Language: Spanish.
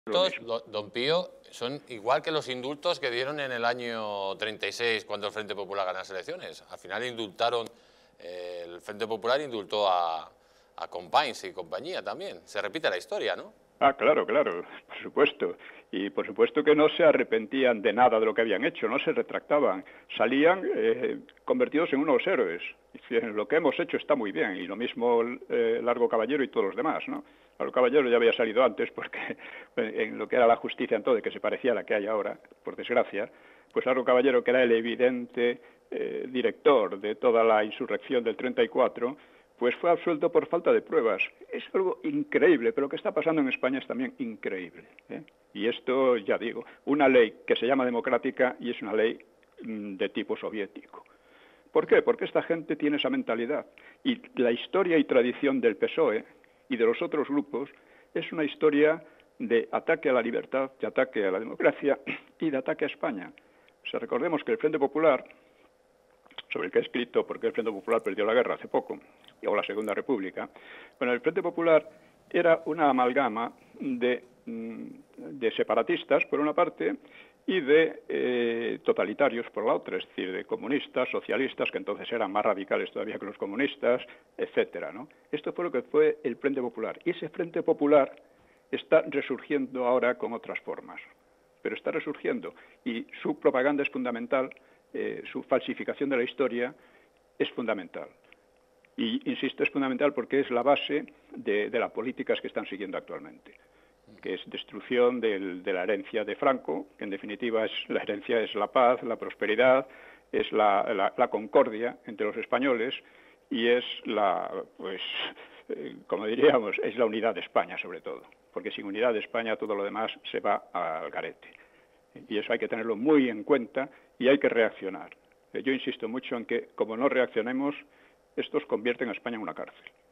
lo Indultos, mismo. don Pío, son igual que los indultos que dieron en el año 36 cuando el Frente Popular ganó las elecciones. Al final indultaron, el Frente Popular indultó a Companys y compañía también. Se repite la historia, ¿no? Ah, claro, claro, por supuesto. Y por supuesto que no se arrepentían de nada de lo que habían hecho, no se retractaban. Salían convertidos en unos héroes. Dicen, lo que hemos hecho está muy bien. Y lo mismo Largo Caballero y todos los demás, ¿no? Largo Caballero ya había salido antes porque en lo que era la justicia en todo, que se parecía a la que hay ahora, por desgracia, pues Largo Caballero, que era el evidente director de toda la insurrección del 34, pues fue absuelto por falta de pruebas. Es algo increíble, pero lo que está pasando en España es también increíble, ¿eh? Y esto, ya digo, una ley que se llama democrática y es una ley de tipo soviético. ¿Por qué? Porque esta gente tiene esa mentalidad. Y la historia y tradición del PSOE y de los otros grupos es una historia de ataque a la libertad, de ataque a la democracia y de ataque a España. O sea, recordemos que el Frente Popular, sobre el que he escrito porque el Frente Popular perdió la guerra hace poco, o la Segunda República, bueno, el Frente Popular era una amalgama de separatistas, por una parte, y de totalitarios, por la otra, es decir, de comunistas, socialistas, que entonces eran más radicales todavía que los comunistas, etcétera, ¿no? Esto fue lo que fue el Frente Popular. Y ese Frente Popular está resurgiendo ahora con otras formas, pero está resurgiendo, y su propaganda es fundamental, su falsificación de la historia es fundamental. Y, insisto, es fundamental porque es la base de las políticas que están siguiendo actualmente, que es destrucción de la herencia de Franco, que en definitiva la herencia es la paz, la prosperidad, es la concordia entre los españoles y es como diríamos, es la unidad de España sobre todo, porque sin unidad de España todo lo demás se va al garete. Y eso hay que tenerlo muy en cuenta y hay que reaccionar. Yo insisto mucho en que, como no reaccionemos, estos convierten a España en una cárcel.